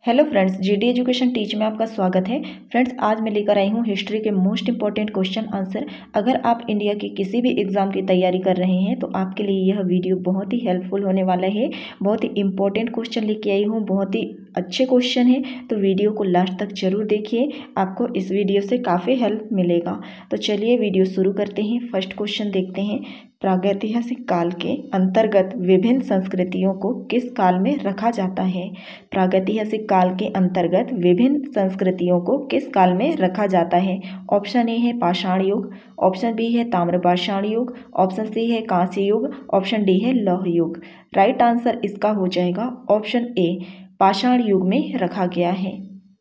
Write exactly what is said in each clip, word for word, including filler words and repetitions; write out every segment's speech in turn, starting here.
Hello friends, G D education teach में आपका स्वागत है। फ्रेंड्स, आज मैं लेकर आई हूँ हिस्ट्री के मोस्ट इंपॉर्टेंट क्वेश्चन आंसर। अगर आप इंडिया के किसी भी एग्जाम की तैयारी कर रहे हैं तो आपके लिए यह वीडियो बहुत ही हेल्पफुल होने वाला है। बहुत ही इंपॉर्टेंट क्वेश्चन लेके आई हूँ, बहुत ही अच्छे क्वेश्चन है, तो वीडियो को लास्ट तक जरूर देखिए, आपको इस वीडियो से काफ़ी हेल्प मिलेगा। तो चलिए वीडियो शुरू करते हैं। फर्स्ट क्वेश्चन देखते हैं। प्रागैतिहासिक काल के अंतर्गत विभिन्न संस्कृतियों को किस काल में रखा जाता है? प्रागैतिहासिक काल के अंतर्गत विभिन्न संस्कृतियों को किस काल में रखा जाता है? ऑप्शन ए है पाषाण युग, ऑप्शन बी है ताम्रपाषाण युग, ऑप्शन सी है कांस्य युग, ऑप्शन डी है लौह युग। राइट आंसर इसका हो जाएगा ऑप्शन ए, पाषाण युग में रखा गया है।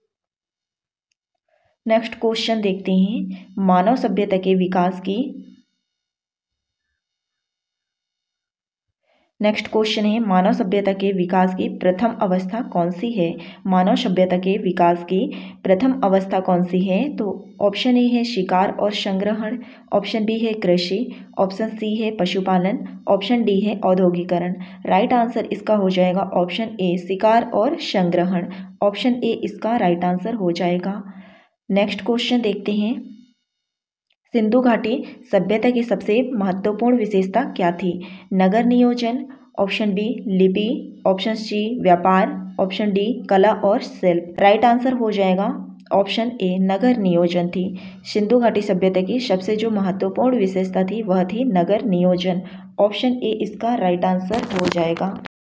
नेक्स्ट क्वेश्चन देखते हैं। मानव सभ्यता के विकास की नेक्स्ट क्वेश्चन है मानव सभ्यता के विकास की प्रथम अवस्था कौन सी है? मानव सभ्यता के विकास की प्रथम अवस्था कौन सी है? तो ऑप्शन ए है शिकार और संग्रहण, ऑप्शन बी है कृषि, ऑप्शन सी है पशुपालन, ऑप्शन डी है औद्योगिकरण। राइट आंसर इसका हो जाएगा ऑप्शन ए, शिकार और संग्रहण। ऑप्शन ए इसका राइट आंसर हो जाएगा। नेक्स्ट क्वेश्चन देखते हैं। सिंधु घाटी सभ्यता की सबसे महत्वपूर्ण विशेषता क्या थी? नगर नियोजन, ऑप्शन बी लिपि, ऑप्शन सी व्यापार, ऑप्शन डी कला और शिल्प। राइट आंसर हो जाएगा ऑप्शन ए, नगर नियोजन थी। सिंधु घाटी सभ्यता की सबसे जो महत्वपूर्ण विशेषता थी वह थी नगर नियोजन। ऑप्शन ए इसका राइट आंसर हो जाएगा।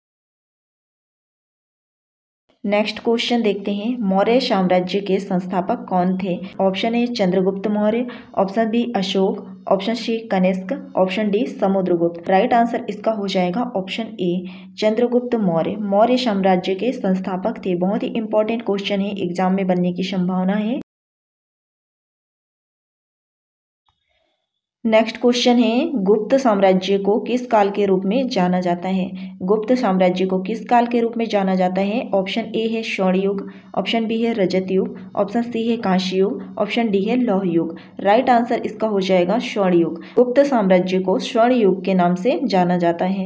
नेक्स्ट क्वेश्चन देखते हैं। मौर्य साम्राज्य के संस्थापक कौन थे? Option A Chandragupta Maurya, option B Ashok, option C Kanishka, option D Samudragupta. Right answer इसका हो जाएगा ऑप्शन ए, चंद्रगुप्त मौर्य मौर्य साम्राज्य के संस्थापक थे। बहुत ही इंपॉर्टेंट क्वेश्चन है, एग्जाम में बनने की संभावना है। नेक्स्ट क्वेश्चन है। गुप्त साम्राज्य को किस काल के रूप में जाना जाता है? गुप्त साम्राज्य को किस काल के रूप में जाना जाता है? ऑप्शन ए है स्वर्ण युग, ऑप्शन बी है रजत युग, ऑप्शन सी है कांस्य युग, ऑप्शन डी है लौह युग। राइट आंसर इसका हो जाएगा स्वर्ण युग। गुप्त साम्राज्य को स्वर्ण युग के नाम से जाना जाता है।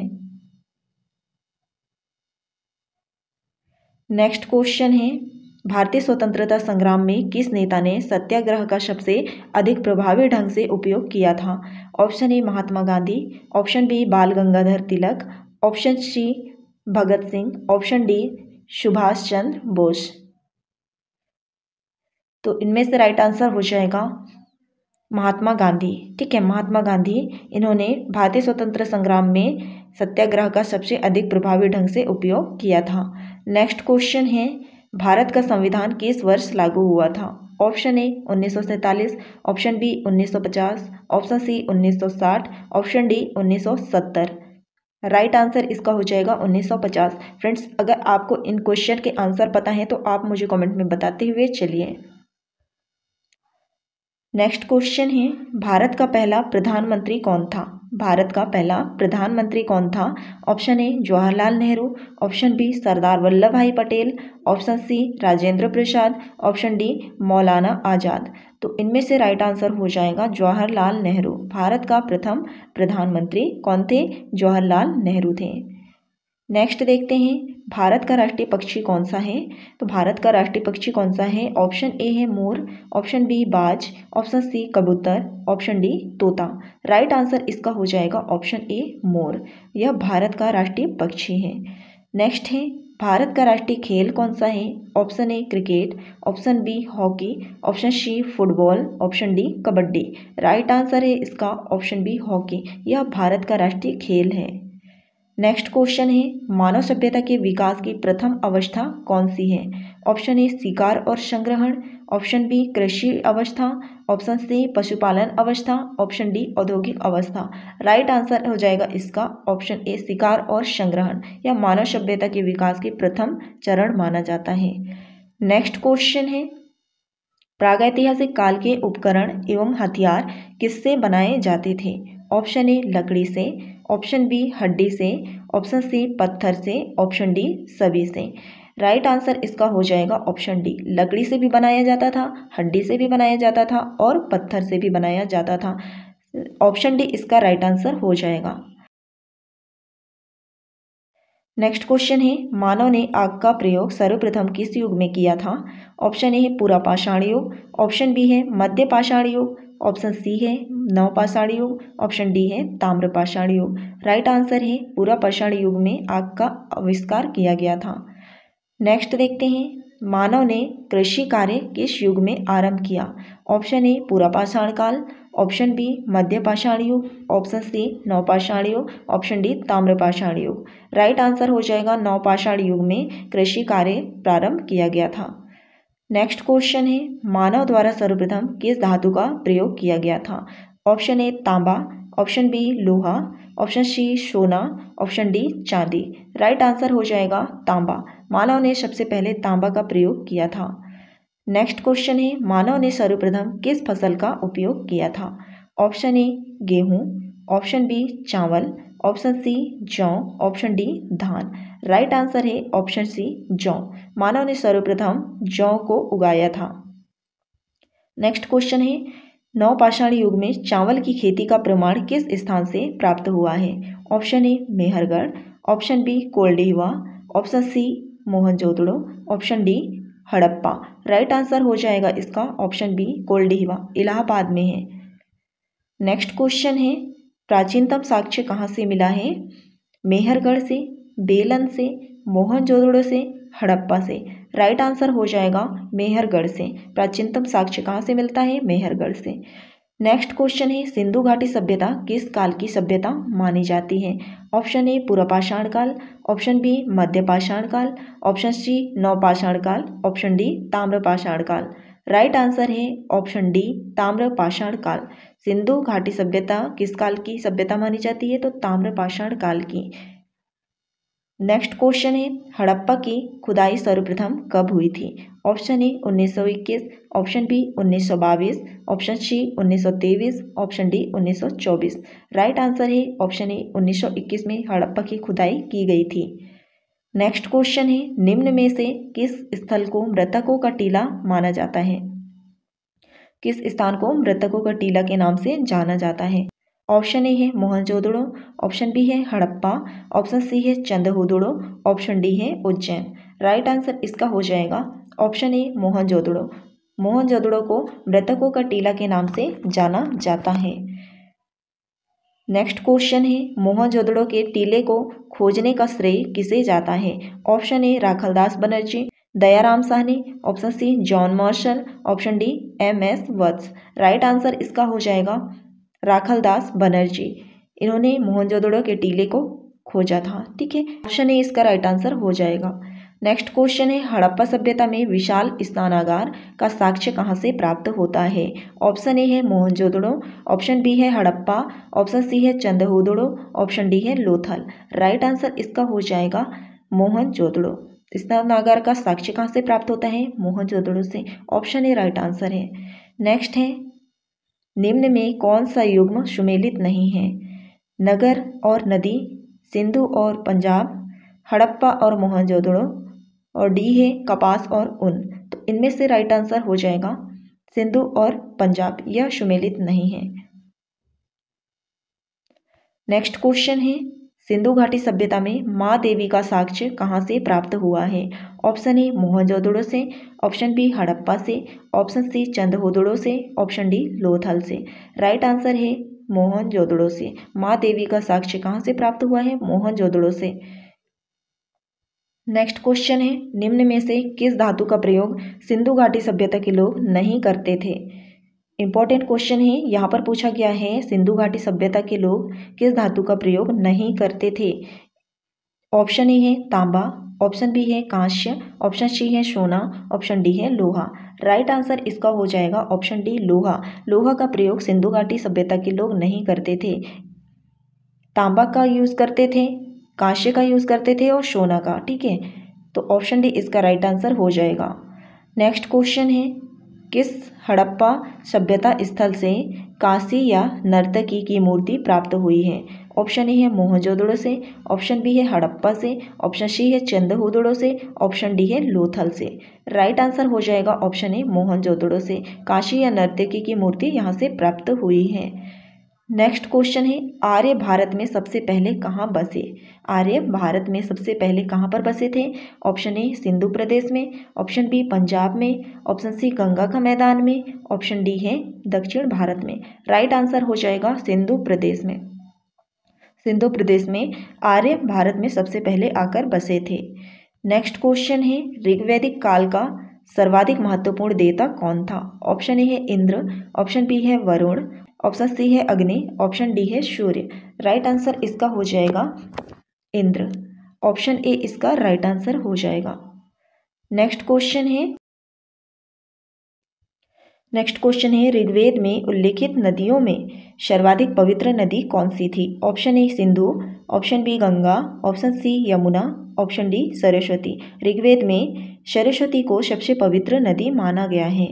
नेक्स्ट क्वेश्चन है। भारतीय स्वतंत्रता संग्राम में किस नेता ने सत्याग्रह का सबसे अधिक प्रभावी ढंग से उपयोग किया था? Option A Mahatma Gandhi, option B Bal Gangadhar Tilak, option C Bhagat Singh, option D Subhash Chandra Bose. तो इनमें से राइट आंसर हो जाएगा महात्मा गांधी। ठीक है, महात्मा गांधी इन्होंने भारतीय स्वतंत्र संग्राम में सत्याग्रह का सबसे अधिक प्रभावी ढंग से उपयोग किया था। नेक्स्ट क्वेश्चन है। भारत का संविधान किस वर्ष लागू हुआ था? ऑप्शन ए उन्नीस सौ सैंतालीस, ऑप्शन बी उन्नीस सौ पचास, ऑप्शन सी उन्नीस सौ साठ, ऑप्शन डी उन्नीस सौ सत्तर। राइट आंसर इसका हो जाएगा उन्नीस सौ पचास। फ्रेंड्स, अगर आपको इन क्वेश्चन के आंसर पता है तो आप मुझे कमेंट में बताते हुए चलिए। नेक्स्ट क्वेश्चन है। भारत का पहला प्रधानमंत्री कौन था? भारत का पहला प्रधानमंत्री कौन था? Option A Jawaharlal Nehru, option B Sardar Vallabh Bhai Patel, option C Rajendra Prasad, option D Maulana Azad. तो इनमें से राइट आंसर हो जाएगा जवाहरलाल नेहरू। भारत का प्रथम प्रधानमंत्री कौन थे? जवाहरलाल नेहरू थे। नेक्स्ट देखते हैं। भारत का राष्ट्रीय पक्षी कौन सा है? तो भारत का राष्ट्रीय पक्षी कौन सा है? ऑप्शन ए है मोर, ऑप्शन बी बाज, ऑप्शन सी कबूतर, ऑप्शन डी तोता। राइट आंसर इसका हो जाएगा ऑप्शन ए मोर। यह भारत का राष्ट्रीय पक्षी है। नेक्स्ट है। भारत का राष्ट्रीय खेल कौन सा है? Option A cricket, option B hockey, option C football, option D kabaddi. Right answer है इसका ऑप्शन बी हॉकी। यह भारत का राष्ट्रीय खेल है। नेक्स्ट क्वेश्चन है। मानव सभ्यता के विकास की प्रथम अवस्था कौन सी है? ऑप्शन ए शिकार और संग्रहण, ऑप्शन बी कृषि अवस्था, ऑप्शन सी पशुपालन अवस्था, ऑप्शन डी औद्योगिक अवस्था। राइट आंसर हो जाएगा इसका ऑप्शन ए शिकार और संग्रहण। यह मानव सभ्यता के विकास की प्रथम चरण माना जाता है। नेक्स्ट क्वेश्चन है। प्रागैतिहासिक काल के उपकरण एवं हथियार किससे बनाए जाते थे? ऑप्शन ए लकड़ी से, ऑप्शन बी हड्डी से, ऑप्शन सी पत्थर से, ऑप्शन डी सभी से। राइट आंसर इसका हो जाएगा ऑप्शन डी। लकड़ी से भी बनाया जाता था, हड्डी से भी बनाया जाता था और पत्थर से भी बनाया जाता था। ऑप्शन डी इसका राइट आंसर हो जाएगा। नेक्स्ट क्वेश्चन है, मानव ने आग का प्रयोग सर्वप्रथम किस युग में किया था? ऑप्शन ए है पूरा पाषाण युग, ऑप्शन बी है मध्य पाषाण युग, ऑप्शन सी है नव पाषाण युग, ऑप्शन डी है ताम्र पाषाण युग। राइट आंसर है पूरा पाषाण युग में आग का आविष्कार किया गया था। नेक्स्ट देखते हैं, मानव ने कृषि कार्य किस युग में आरंभ किया? ऑप्शन ए पूरा पाषाण काल, ऑप्शन बी मध्य पाषाण युग, ऑप्शन सी नव पाषाण युग, ऑप्शन डी ताम्र पाषाण युग। राइट आंसर हो जाएगा नव पाषाण युग में कृषि कार्य प्रारंभ किया गया था। नेक्स्ट क्वेश्चन है, मानव द्वारा सर्वप्रथम किस धातु का प्रयोग किया गया था? ऑप्शन ए तांबा, ऑप्शन बी लोहा, ऑप्शन सी सोना, ऑप्शन डी चांदी। राइट आंसर हो जाएगा तांबा। मानव ने सबसे पहले तांबा का प्रयोग किया था। नेक्स्ट क्वेश्चन है, मानव ने सर्वप्रथम किस फसल का उपयोग किया था? ऑप्शन ए गेहूं, ऑप्शन बी चावल, ऑप्शन सी जौ, ऑप्शन डी धान। राइट आंसर है ऑप्शन सी जौ। मानव ने सर्वप्रथम जौ को उगाया था। नेक्स्ट क्वेश्चन है, नवपाषाण युग में चावल की खेती का प्रमाण किस स्थान से प्राप्त हुआ है? Option A Mehrgarh, option B Koldihwa, option C Mohenjodaro, option D Harappa. Right answer हो जाएगा इसका ऑप्शन बी कोल्डिवा, इलाहाबाद में है। नेक्स्ट क्वेश्चन है, प्राचीनतम साक्ष्य कहाँ से मिला है? मेहरगढ़ से, बेलन से, मोहनजोदड़ो से, हड़प्पा से। राइट आंसर हो जाएगा मेहरगढ़ से। प्राचीनतम साक्ष्य कहाँ से मिलता है? मेहरगढ़ से। नेक्स्ट क्वेश्चन है, सिंधु घाटी सभ्यता किस काल की सभ्यता मानी जाती है? ऑप्शन ए पूरा पाषाण काल, ऑप्शन बी मध्य पाषाण काल, ऑप्शन सी नव पाषाण काल, ऑप्शन डी ताम्र पाषाण काल। राइट आंसर है ऑप्शन डी ताम्र पाषाण काल। सिंधु घाटी सभ्यता किस काल की सभ्यता मानी जाती है? तो ताम्र पाषाण काल की। नेक्स्ट क्वेश्चन है, हड़प्पा की खुदाई सर्वप्रथम कब हुई थी? ऑप्शन ए उन्नीस सौ इक्कीस, ऑप्शन बी उन्नीस सौ बाईस, ऑप्शन सी उन्नीस सौ तेईस, ऑप्शन डी उन्नीस सौ चौबीस। राइट आंसर है ऑप्शन ए उन्नीस सौ इक्कीस में हड़प्पा की खुदाई की गई थी। नेक्स्ट क्वेश्चन है, निम्न में से किस स्थल को मृतकों का टीला माना जाता है? किस स्थान को मृतकों का टीला के नाम से जाना जाता है? ऑप्शन ए है मोहनजोदड़ो, ऑप्शन बी है हड़प्पा, ऑप्शन सी है चंद्रहुदड़ो, ऑप्शन डी है उज्जैन। राइट आंसर इसका हो जाएगा ऑप्शन ए मोहनजोदड़ो। मोहनजोदड़ो को मृतकों का टीला के नाम से जाना जाता है। नेक्स्ट क्वेश्चन है, मोहनजोदड़ो के टीले को खोजने का श्रेय किसे जाता है? Option A Rakhaldas Banerjee, Dayaram Sahni, option C John Marshall, option D M S Vats. Right answer इसका हो जाएगा राखलदास बनर्जी। इन्होंने मोहनजोदड़ो के टीले को खोजा था। ठीक है, ऑप्शन ए इसका राइट आंसर हो जाएगा। नेक्स्ट क्वेश्चन है, हड़प्पा सभ्यता में विशाल स्नानागार का साक्ष्य कहाँ से प्राप्त होता है? ऑप्शन ए है मोहनजोदड़ो, ऑप्शन बी है हड़प्पा, ऑप्शन सी है चंद्रहुदड़ो, ऑप्शन डी है लोथल। राइट आंसर इसका हो जाएगा मोहनजोदड़ो। स्नानागार का साक्ष्य कहाँ से प्राप्त होता है? मोहनजोदड़ो से। ऑप्शन ए राइट आंसर है। नेक्स्ट है, निम्न में कौन सा युग्म सुमेलित नहीं है? नगर और नदी, सिंधु और पंजाब, हड़प्पा और मोहनजोदड़ो, और डी है कपास और ऊन। तो इनमें से राइट आंसर हो जाएगा सिंधु और पंजाब, यह सुमेलित नहीं है। नेक्स्ट क्वेश्चन है, सिंधु घाटी सभ्यता में माँ देवी का साक्ष्य कहाँ से प्राप्त हुआ है? ऑप्शन ए मोहनजोदड़ो से, ऑप्शन बी हड़प्पा से, ऑप्शन सी चंद्रहुदड़ो से, ऑप्शन डी लोथल से। राइट आंसर है मोहनजोदड़ो से। माँ देवी का साक्ष्य कहाँ से प्राप्त हुआ है? मोहनजोदड़ो से। नेक्स्ट क्वेश्चन है, निम्न में से किस धातु का प्रयोग सिंधु घाटी सभ्यता के लोग नहीं करते थे? इंपॉर्टेंट क्वेश्चन है, यहाँ पर पूछा गया है सिंधु घाटी सभ्यता के लोग किस धातु का प्रयोग नहीं करते थे? ऑप्शन ए है तांबा, ऑप्शन बी है कांस्य, ऑप्शन सी है सोना, ऑप्शन डी है लोहा। राइट आंसर इसका हो जाएगा ऑप्शन डी लोहा। लोहा का प्रयोग सिंधु घाटी सभ्यता के लोग नहीं करते थे। तांबा का यूज करते थे, कांस्य का यूज करते थे और सोना का। ठीक है, तो ऑप्शन डी इसका राइट आंसर हो जाएगा। नेक्स्ट क्वेश्चन है, किस हड़प्पा सभ्यता स्थल से कांसी या नर्तकी की मूर्ति प्राप्त हुई है? ऑप्शन ए है मोहनजोदड़ो से, ऑप्शन बी है हड़प्पा से, ऑप्शन सी है चंद्रहुदड़ो से, ऑप्शन डी है लोथल से। राइट आंसर हो जाएगा ऑप्शन ए मोहनजोदड़ो से। कांसी या नर्तकी की मूर्ति यहाँ से प्राप्त हुई है। नेक्स्ट क्वेश्चन है आर्य भारत में सबसे पहले कहाँ बसे। आर्य भारत में सबसे पहले कहाँ पर बसे थे। ऑप्शन ए सिंधु प्रदेश में, ऑप्शन बी पंजाब में, ऑप्शन सी गंगा का मैदान में, ऑप्शन डी है दक्षिण भारत में। राइट आंसर हो जाएगा सिंधु प्रदेश में। सिंधु प्रदेश में आर्य भारत में सबसे पहले आकर बसे थे। नेक्स्ट क्वेश्चन है ऋग्वैदिक काल का सर्वाधिक महत्वपूर्ण देवता कौन था। ऑप्शन ए है इंद्र, ऑप्शन बी है वरुण, ऑप्शन सी है अग्नि, ऑप्शन डी है सूर्य। राइट आंसर इसका हो जाएगा इंद्र। ऑप्शन ए इसका राइट आंसर हो जाएगा। नेक्स्ट क्वेश्चन है नेक्स्ट क्वेश्चन है ऋग्वेद में उल्लेखित नदियों में सर्वाधिक पवित्र नदी कौन सी थी। Option A Sindhu, option B Ganga, option C Yamuna, option D Saraswati. Rigveda में सरस्वती को सबसे पवित्र नदी माना गया है।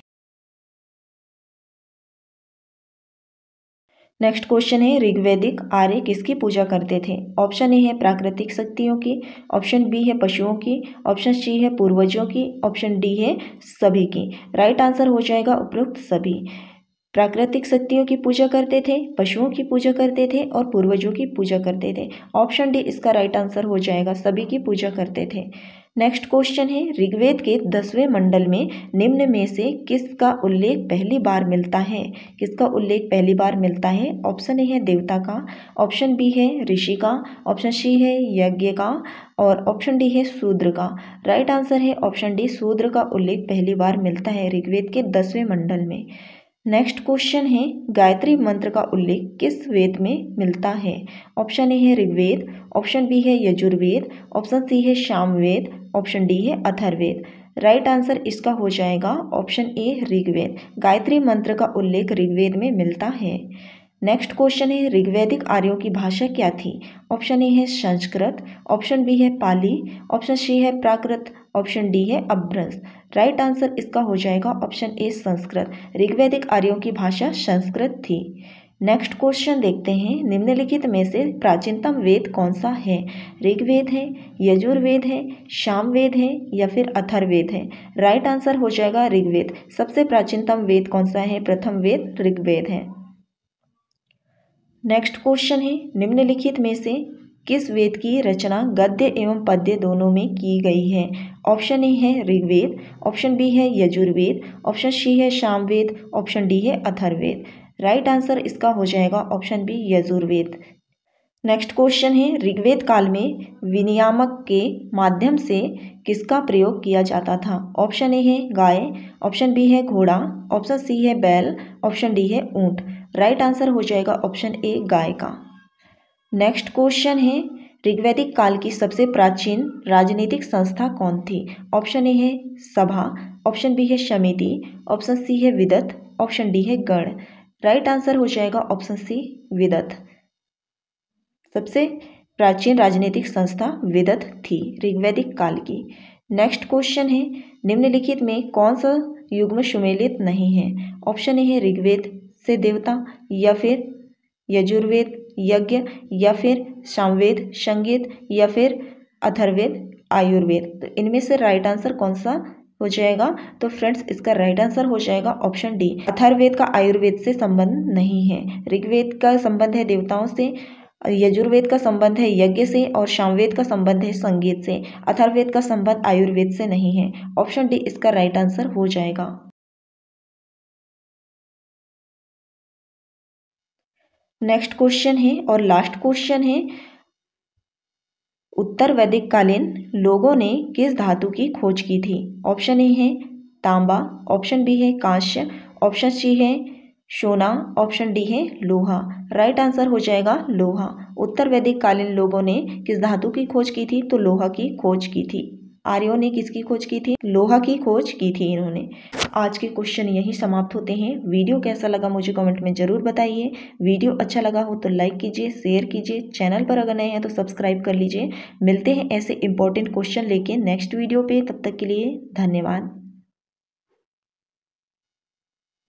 नेक्स्ट क्वेश्चन है ऋग्वैदिक आर्य किसकी पूजा करते थे। ऑप्शन ए है प्राकृतिक शक्तियों की, ऑप्शन बी है पशुओं की, ऑप्शन सी है पूर्वजों की, ऑप्शन डी है सभी की। राइट आंसर हो जाएगा उपरोक्त सभी। प्राकृतिक शक्तियों की पूजा करते थे, पशुओं की पूजा करते थे और पूर्वजों की पूजा करते थे। ऑप्शन डी इसका राइट आंसर हो जाएगा, सभी की पूजा करते थे। नेक्स्ट क्वेश्चन है ऋग्वेद के दसवें मंडल में निम्न में से किसका उल्लेख पहली बार मिलता है। किसका उल्लेख पहली बार मिलता है। ऑप्शन ए है देवता का, ऑप्शन बी है ऋषि का, ऑप्शन सी है यज्ञ का और ऑप्शन डी है शूद्र का। राइट आंसर है ऑप्शन डी, शूद्र का उल्लेख पहली बार मिलता है ऋग्वेद के दसवें मंडल में। नेक्स्ट क्वेश्चन है गायत्री मंत्र का उल्लेख किस वेद में मिलता है। ऑप्शन ए है ऋग्वेद, ऑप्शन बी है यजुर्वेद, ऑप्शन सी है सामवेद, ऑप्शन डी है अथर्ववेद। राइट आंसर इसका हो जाएगा ऑप्शन ए ऋग्वेद। गायत्री मंत्र का उल्लेख ऋग्वेद में मिलता है। नेक्स्ट क्वेश्चन है ऋग्वैदिक आर्यों की भाषा क्या थी। ऑप्शन ए है संस्कृत, ऑप्शन बी है पाली, ऑप्शन सी है प्राकृत, ऑप्शन डी है अपभ्रंश। राइट आंसर इसका हो जाएगा ऑप्शन ए संस्कृत। ऋग्वैदिक आर्यों की भाषा संस्कृत थी। नेक्स्ट क्वेश्चन देखते हैं निम्नलिखित में से प्राचीनतम वेद कौन सा है। ऋग्वेद है, यजुर्वेद है, सामवेद है या फिर अथर्ववेद है। राइट आंसर हो जाएगा ऋग्वेद। सबसे प्राचीनतम वेद कौन सा है। प्रथम वेद ऋग्वेद है। नेक्स्ट क्वेश्चन है निम्नलिखित में से किस वेद की रचना गद्य एवं पद्य दोनों में की गई है। ऑप्शन ए है ऋग्वेद, ऑप्शन बी है यजुर्वेद, ऑप्शन सी है सामवेद, ऑप्शन डी है अथर्ववेद। राइट आंसर इसका हो जाएगा option B Yajurveda. Next question है ऋग्वेद काल में विनियामक के माध्यम से किसका प्रयोग किया जाता था। ऑप्शन ए है गाय, ऑप्शन बी है घोड़ा, ऑप्शन सी है बैल, ऑप्शन डी है ऊंट। राइट आंसर हो जाएगा ऑप्शन ए गाय का। नेक्स्ट क्वेश्चन है ऋग्वैदिक काल की सबसे प्राचीन राजनीतिक संस्था कौन थी। ऑप्शन ए है सभा, ऑप्शन बी है समिति, ऑप्शन सी है विदत, ऑप्शन डी है गण। राइट आंसर हो जाएगा ऑप्शन सी विदत। सबसे प्राचीन राजनीतिक संस्था विदत थी ऋग्वैदिक काल की। नेक्स्ट क्वेश्चन है निम्नलिखित में कौन सा युग्म सुमेलित नहीं है। ऑप्शन ए है ऋग्वेद से देवता या फिर यजुर्वेद यज्ञ या फिर सामवेद संगीत या फिर अथर्ववेद आयुर्वेद। तो इनमें से राइट आंसर कौन सा हो जाएगा। तो फ्रेंड्स इसका राइट आंसर हो जाएगा ऑप्शन डी। अथर्ववेद का आयुर्वेद से संबंध नहीं है। ऋग्वेद का संबंध है देवताओं से, यजुर्वेद का संबंध है यज्ञ से और सामवेद का संबंध है संगीत से। अथर्ववेद का संबंध आयुर्वेद से नहीं है। ऑप्शन डी इसका राइट आंसर हो जाएगा। नेक्स्ट क्वेश्चन है और लास्ट क्वेश्चन है उत्तर वैदिक कालीन लोगों ने किस धातु की खोज की थी। ऑप्शन ए है तांबा, ऑप्शन बी है कांस्य, ऑप्शन सी है सोना, ऑप्शन डी है लोहा। राइट आंसर हो जाएगा लोहा। उत्तर वैदिक कालीन लोगों ने किस धातु की खोज की थी। तो लोहा की खोज की थी। आर्यों ने किसकी खोज की थी। लोहा की खोज की थी इन्होंने। आज के क्वेश्चन यही समाप्त होते हैं। वीडियो कैसा लगा मुझे कमेंट में ज़रूर बताइए। वीडियो अच्छा लगा हो तो लाइक कीजिए, शेयर कीजिए। चैनल पर अगर नए हैं तो सब्सक्राइब कर लीजिए। मिलते हैं ऐसे इंपॉर्टेंट क्वेश्चन लेके नेक्स्ट वीडियो पे। तब तक के लिए धन्यवाद।